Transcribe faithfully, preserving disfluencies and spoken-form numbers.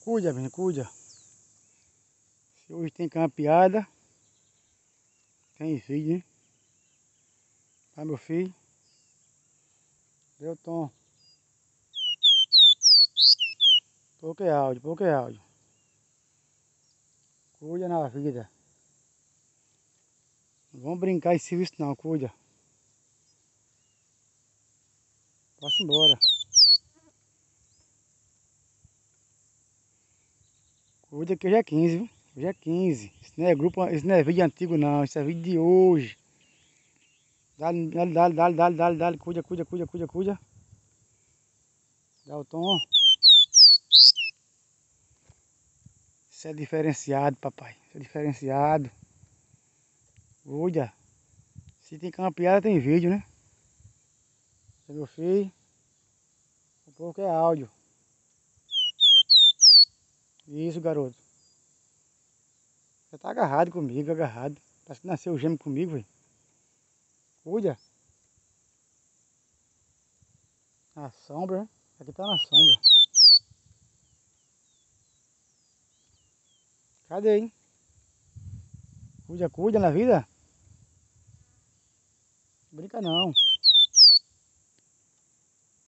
Cuida, menino, cuida. Se hoje tem campeada, tem vídeo, hein? Tá, meu filho? Deu tom. Pouco é áudio, pouco é áudio. Cuida na vida. Não vamos brincar em serviço não, cuida. Posso ir embora. Cuida que hoje é quinze, viu? Hoje é quinze. Isso não é grupo, isso não é vídeo antigo não, isso é vídeo de hoje. Dá-lhe, dá-lhe, dá-lhe, dá-lhe, dá-lhe, dá-lhe, dá-lhe, cuida, cuida, cuida, cuida, cuida. Dá o tom. Isso é diferenciado, papai. Isso é diferenciado. Cuida. Se tem campeada, tem vídeo, né? Esse é meu filho. O pouco é áudio. Isso, garoto. Você tá agarrado comigo, agarrado. Parece que nasceu gêmeo comigo, velho. Cuida. Na sombra, né? Aqui tá na sombra. Cadê, hein? Cuida, cuida na vida. Brinca não.